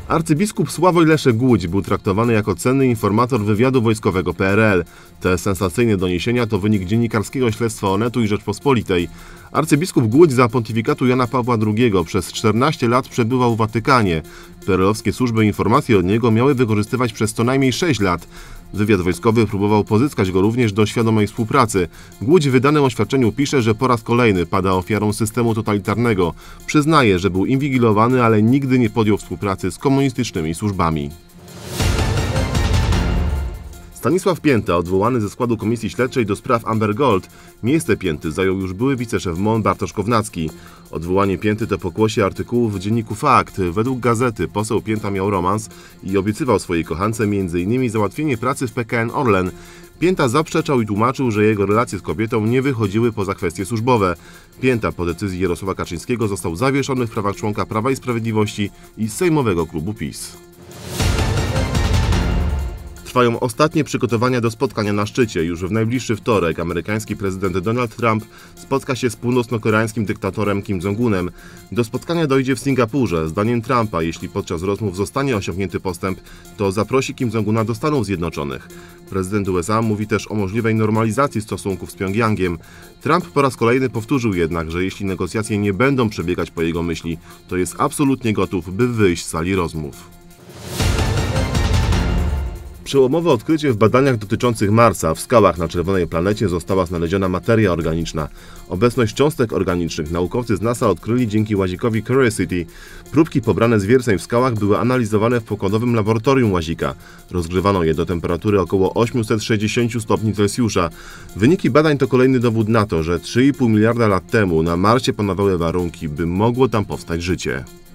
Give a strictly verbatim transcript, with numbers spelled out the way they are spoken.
Arcybiskup Sławoj Leszek Głódź był traktowany jako cenny informator wywiadu wojskowego P R L. Te sensacyjne doniesienia to wynik dziennikarskiego śledztwa Onetu i Rzeczpospolitej. Arcybiskup Głódź za pontyfikatu Jana Pawła drugiego przez czternaście lat przebywał w Watykanie. P R L-owskie służby informacji od niego miały wykorzystywać przez co najmniej sześć lat. Wywiad wojskowy próbował pozyskać go również do świadomej współpracy. Głódź w wydanym oświadczeniu pisze, że po raz kolejny pada ofiarą systemu totalitarnego. Przyznaje, że był inwigilowany, ale nigdy nie podjął współpracy z komunistycznymi służbami. Stanisław Pięta, odwołany ze składu Komisji Śledczej do spraw Amber Gold, miejsce Pięty zajął już były wiceszef M O N Bartosz Kownacki. Odwołanie Pięty to pokłosie artykułów w dzienniku Fakt. Według gazety poseł Pięta miał romans i obiecywał swojej kochance m in załatwienie pracy w P K N Orlen. Pięta zaprzeczał i tłumaczył, że jego relacje z kobietą nie wychodziły poza kwestie służbowe. Pięta po decyzji Jarosława Kaczyńskiego został zawieszony w prawach członka Prawa i Sprawiedliwości i sejmowego klubu PiS. Trwają ostatnie przygotowania do spotkania na szczycie. Już w najbliższy wtorek amerykański prezydent Donald Trump spotka się z północno-koreańskim dyktatorem Kim Jong-unem. Do spotkania dojdzie w Singapurze. Zdaniem Trumpa, jeśli podczas rozmów zostanie osiągnięty postęp, to zaprosi Kim Jong-una do Stanów Zjednoczonych. Prezydent U S A mówi też o możliwej normalizacji stosunków z Pjongjangiem. Trump po raz kolejny powtórzył jednak, że jeśli negocjacje nie będą przebiegać po jego myśli, to jest absolutnie gotów, by wyjść z sali rozmów. Przełomowe odkrycie w badaniach dotyczących Marsa. W skałach na czerwonej planecie została znaleziona materia organiczna. Obecność cząstek organicznych naukowcy z NASA odkryli dzięki łazikowi Curiosity. Próbki pobrane z wierceń w skałach były analizowane w pokładowym laboratorium łazika. Rozgrzewano je do temperatury około osiemset sześćdziesiąt stopni Celsjusza. Wyniki badań to kolejny dowód na to, że trzy i pół miliarda lat temu na Marsie panowały warunki, by mogło tam powstać życie.